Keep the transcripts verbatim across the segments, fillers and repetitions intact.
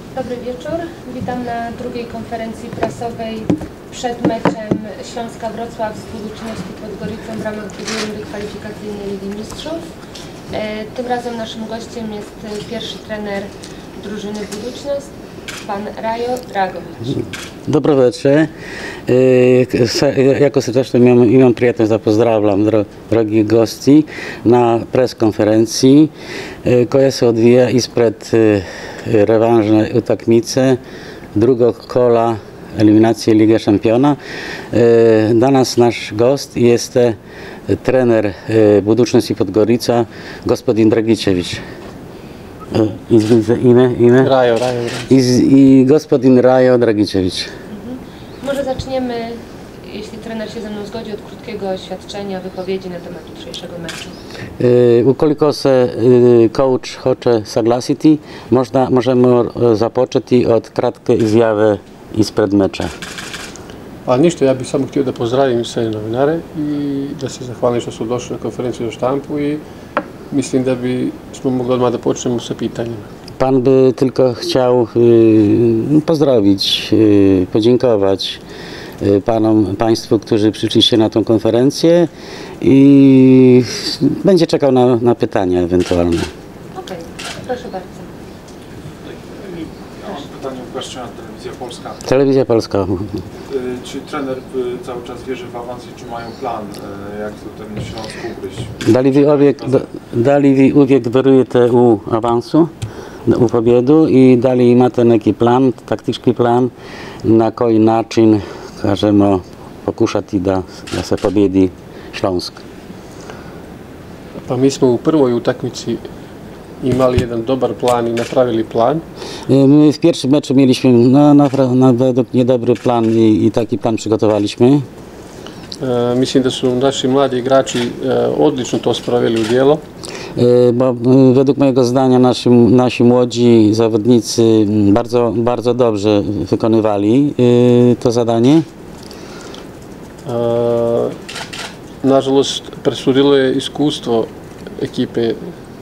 Dobry wieczór. Witam na drugiej konferencji prasowej przed meczem Śląska Wrocław z Budućnosti Podgoricą w ramach drugiej rundy kwalifikacyjnej Ligi Mistrzów. Tym razem naszym gościem jest pierwszy trener drużyny Budućnost, pan Rajo Dragowicz. Dobro večer. Jako srdečno imam, imam prijatnost da pozdravljam dragi gosti na pres konferenciji koja se odvija ispred revanžne utakmice drugog kola eliminacije Lige šampiona. Danas naš gost jeste trener Budućnosti Podgorica, gospodin Dragičević. Izvinite, ime, ime? Rajo, Rajo. Iz, I gospodin Rajo Dragičević. Mhm. Może zaczniemy, jeśli trener się ze mną zgodzi, od krótkiego oświadczenia, wypowiedzi na temat jutrzejszego meczu. E, ukoliko se e, coach hoće saglasiti, možda možemo započeti od kratke izjave ispred meča. Pa ništa, ja bih samo htio da pozdravim sve novinare i da se zahvalim što su došli na konferenciju za štampu i mislim da bi smo mogli odmah da počnemo sa pitanjima. Pan by tylko chciał y, pozdrowić, y, podziękować y, panom, państwu, którzy przyszli się na tą konferencję i będzie czekał na, na pytania ewentualne. Okej, okay. Proszę bardzo. Ja mam pytanie upraszczone, Telewizja Polska. Telewizja Polska. Czy trener cały czas wierzy w awans i czy mają plan, jak to ten Śląsk ugryźć? Dali vi uvijek, dali vi uvijek vjerujete u avansu, u pobjedu i da li imate neki plan, taktički plan na koji način, kažemo, pokušati da, da se pobjedi Śląsk? Pa mi smo u prvoj utakmici imali jedan dobar plan i napravili plan. My w pierwszym meczu mieliśmy no, na, na, według mnie dobry plan i, i taki plan przygotowaliśmy. E, mislim da su naši mladi igrači e, odlično to sproveli u djelo. E, bo według mojego zdania nasi, nasi młodzi zawodnicy bardzo, bardzo dobrze wykonywali e, to zadanie. E, nažalost, presudilo je iskustvo ekipe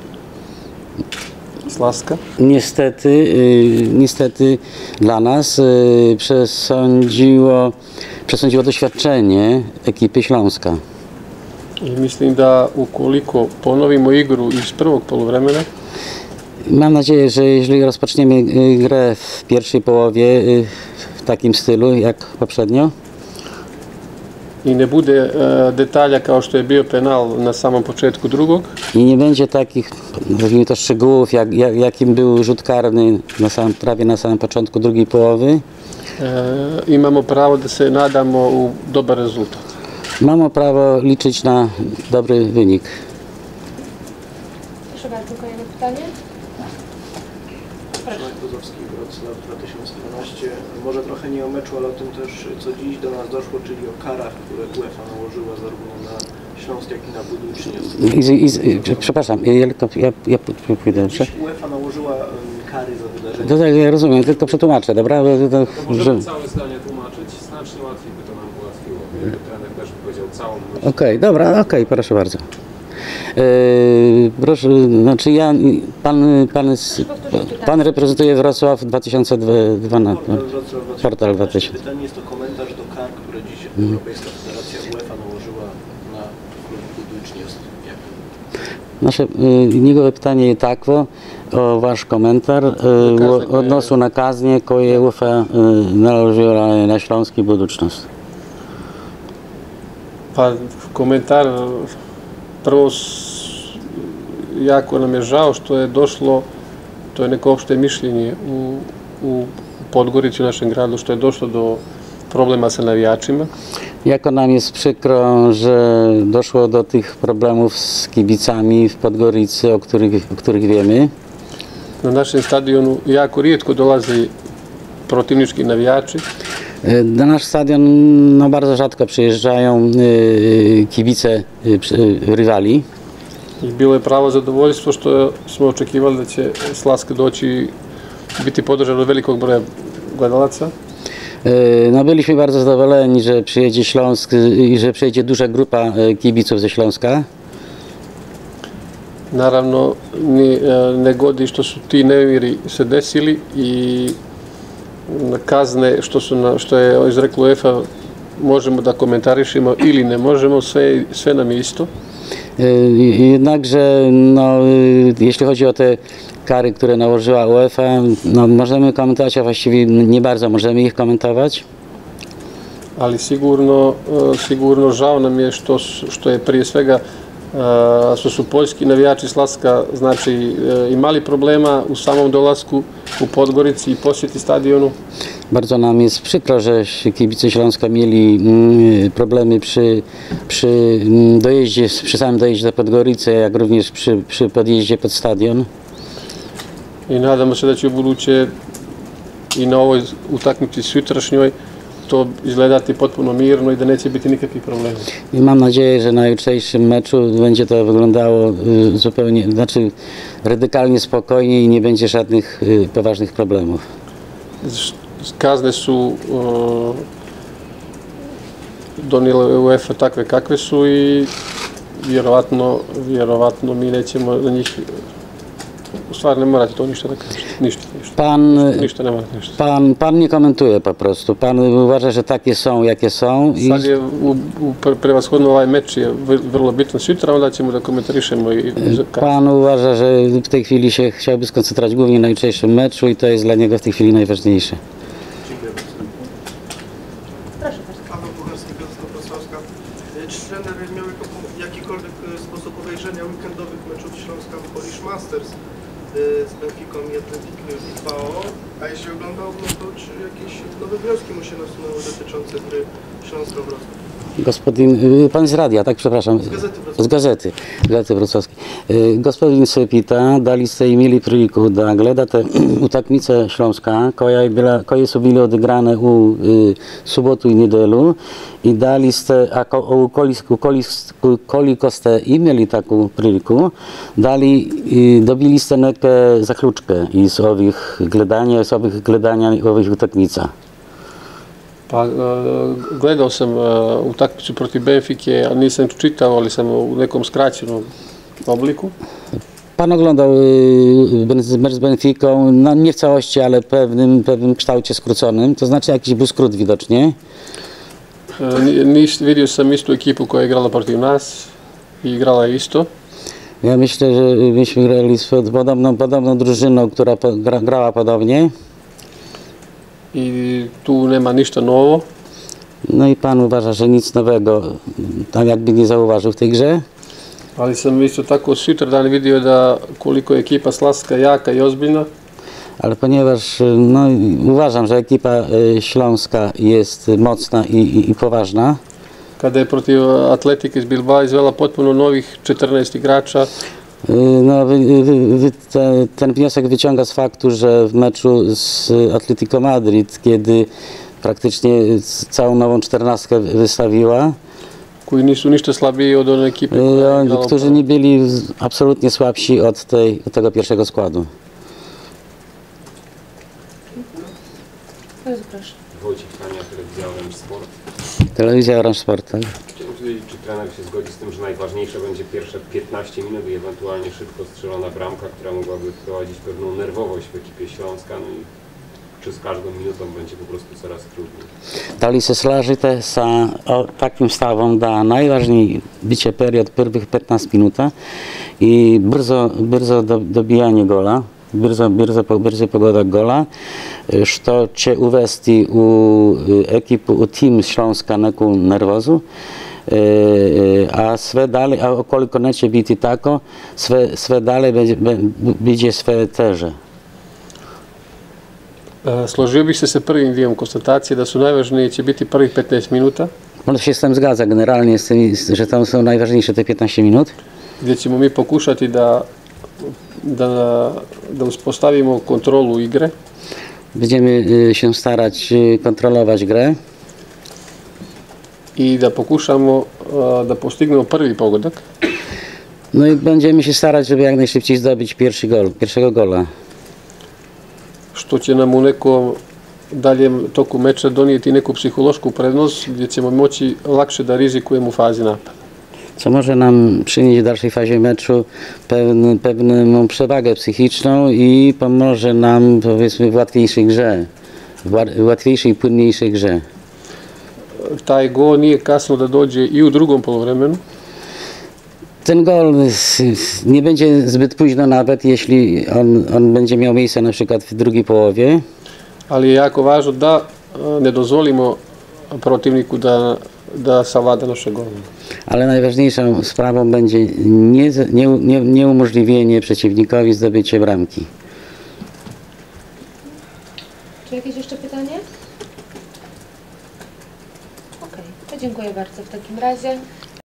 Slaska. Niestety, y, niestety dla nas y, przesądziło, przesądziło doświadczenie ekipy Śląska. I mislim da ukoliko ponovimo igru iz prvog poluvremena, Mam nadzieję, że jeżeli rozpoczniemy y, grę w pierwszej połowie y, w takim stylu jak poprzednio i ne bude e, detalja kao što je bio penal na samom početku drugog, i nie będzie takich, nazwijmy to, szczegółów, jak, jak, jakim był rzut karny na samym, prawie na samym początku drugiej połowy, e, imamo pravo da se nadamo u dobar rezultat. mamy prawo liczyć na dobry wynik. Proszę bardzo, kolejne pytanie. Marek Kozowski, Wrocław dwa tysiące dwanaście. Może trochę nie o meczu, ale o tym też, co dziś do nas doszło, czyli o karach, które UEFA nałożyła zarówno na Śląsk, jak i na Budućnost. I, i, przepraszam, ja, ja, ja pójdę. Dziś UEFA nałożyła um, kary za wydarzenie. To, ja rozumiem, tylko przetłumaczę, dobra? To, to, Możemy że... całe zdanie tłumaczyć, znacznie łatwiej by to nam ułatwiło. Gdyby trener też powiedział całą myśl. Okej, okay, dobra, okej, okay, proszę bardzo. E, proszę, znaczy ja, pan, pan, pan reprezentuje Wrocław dwa tysiące dwanaście. Portal dwa tysiące. Pytanie jest to komentarz do kar, które dziś Europejska Federacja UEFA nałożyła na klub Budućnost. Naše e, njegove pytanie je takvo, o vaš komentar e, u odnosu na kazne koje je UEFA e, naložila na Śląski Budućnost. Pa komentar, prvo jako nam je žao što je došlo, to je neko opšte mišljenje u, u Podgorici, u našem gradu, što je došlo do problema sa navijačima. Jako nam jest przykro, że doszło do tych problemów z kibicami w Podgoricy, o których, o których wiemy. Na našem stadionu jako rijetko dolazi protivnički navijači. Na nasz stadion no, bardzo rzadko przyjeżdżają y, kibice y, y, rywali. I bilo je pravo zadovoljstvo što smo očekivali da će Slask doći i biti podržan od velikog broja gledalaca. No, byliśmy bardzo zadowoleni, że przyjedzie Śląsk i że przyjedzie duża grupa kibiców ze Śląska. Naravno, ni, ne godi što su ti nemiri se desili i kazne što, su na, što je izreklo UEFA možemo da komentarišemo ili ne możemy, sve, sve nam je isto. Jednakże, no, jeśli chodzi o te kary, które nałożyła UEFA, no, możemy komentować, a właściwie nie bardzo możemy ich komentować. Ali sigurno, sigurno žao nam je što, što je prije svega što su poljski navijači Slaska znači imali problema u samom dolasku u Podgorici i posjeti stadionu. Bardzo nam jest przykro, że kibice Śląska mieli mm, problemy przy, przy mm, dojeździe, przy samym dojeździe do Podgorice, jak również przy, przy podjeździe pod stadion. I nadamo se da će u buduće i na ovoj utakmici sutrašnjoj to izgledati potpuno mirno i da neće biti nikakvih problema. I mam nadzieję, że na jutrzejszym meczu będzie to wyglądało y, zupełnie, znaczy radykalnie spokojnie i nie będzie żadnych y, poważnych problemów. Kazne su uh, donijele UEFA takve kakve su i vjerovatno, vjerovatno mi nećemo za njih, u stvari ne morate to ništa da kažete, ništa, ništa. Pan, ništa ne morate ništa. Pan, pan nie komentuje po prostu, pan uważa, że takie są jakie są. I... Sad je u, u prevashodno ovaj meč je vrlo bitan sutra, onda ćemo da komentarišemo i Pan uważa, że w tej chwili się chciałby skoncentrować głównie na jutrzejszym meczu i to jest dla niego w tej chwili najważniejsze. Proszę bardzo. Paweł Pucharski, Gazeta Wrocławska. Czy trener miał jakikolwiek sposób obejrzenia weekendowych meczów Śląska w Polish Masters z Benficą i Atletico Bilbao? A jeśli oglądał, no to czy jakieś nowe wnioski mu się nasunęły dotyczące gry Śląska Wrocław? Gospodin, pan z radia, tak, przepraszam. Z Gazety Wrocławskiej. Z Gazety, Gazety Wrocławskiej. Gospodin se pita da li ste imeli priliku da gledate utakmice Śląska koje, bila, koje su bile odigrane u y, subotu i nedelu i da li ste, ako, ukoliko, ukoliko ste imeli takvu priliku, da li y, dobili ste neke zaključke iz ovih gledanja, iz ovih gledanja ovih utakmica? Pa gledao sam utakmicu protiv Benfike, a nisam čitao, ali sam u nekom skraćenom obliku. Pan oglądał mecz z Benficą, no nie w całości, ale w pewnym, pewnym kształcie skróconym, to znaczy jakiś był skrót widocznie. Nis, vidio sam istu ekipu koja je igrala protiv nas i igrala je isto. Ja myślę, że myśmy grali z podobną, podobną drużyną, która po, gra, grała podobnie. I tu nema ništa novo. No i pan uważa, że nic nowego, tam jakby nie zauważył w tej grze. Ali sam isto tako sutradan vidio da koliko je ekipa Slaska jaka i ozbiljna. Ale ponieważ no, uważam, że ekipa Śląska jest mocna i, i, i poważna. Kada je protiv Atletike iz Bilbao izvela potpuno novih czternaest igrača. No, wy, wy, wy, te, ten wniosek wyciąga z faktu, że w meczu z Atletico Madrid, kiedy praktycznie całą nową czternastkę wystawiła, koji nisu ništa slabiji od one ekipe. Oni, którzy nie byli absolutnie słabsi od, tej, od tego pierwszego składu. Proszę. Wojciech Kania, Telewizja Orange Sport. Telewizja Orange Sport, tak? Chciałbym wiedzieć, czy trener się zgodzi z tym, że najważniejsze będzie pierwsze piętnaście minut i ewentualnie szybko strzelona bramka, która mogłaby wprowadzić pewną nerwowość w ekipie Śląska, no i czy z każdą minutą będzie po prostu coraz trudniej. Da li se slažete sa takvim stavom da najvažniji bit će period prvih petnaest minuta i brzo, brzo dobijanje gola, brzo, brzo, brzo pogodak gola, što će uvesti u ekipu, u tim Śląska neku nervozu, a sve dalej, a ukoliko neće biti tako, sve, sve dalej będzie sve teže. Složio bih se sa prvim dijelom konstatacije da su najvažnije će biti prvih petnaest minuta. On się z tym zgadza generalnie, z tym, że tam są najważniejsze te piętnaście minut. Gdje ćemo mi pokušati da, da, da uspostavimo kontrolu igre. Będziemy się starać kontrolować grę. I da pokušamo da postignemo prvi pogodak. No i będziemy się starać, żeby jak najszybciej zdobyć pierwszy gol, pierwszego gola. Što će nam u nekom daljem toku meča donijeti neku psihološku prednost gdje ćemo moći lakše da rizikujemo u fazi napada. co może nam przynieść w dalszej fazie meczu pewny, pewną przewagę psychiczną i pomoże nam, powiedzmy, w łatwiejszej grze, w ła- w łatwiejszej i płynniejszej grze. Taj gol nije kasno da dođe i u drugom poluvremenu. Ten gol s- s- nie będzie zbyt późno, nawet jeśli on, on będzie miał miejsce na przykład w drugiej połowie, Ali je jako važno da e, ne dozvolimo protivniku da, da savlada naše golove. ale najważniejszą sprawą będzie nie, z- nie, nie, nieumożliwienie przeciwnikowi zdobycia bramki. Czy jakieś jeszcze pytanie? Okej, to dziękuję bardzo w takim razie.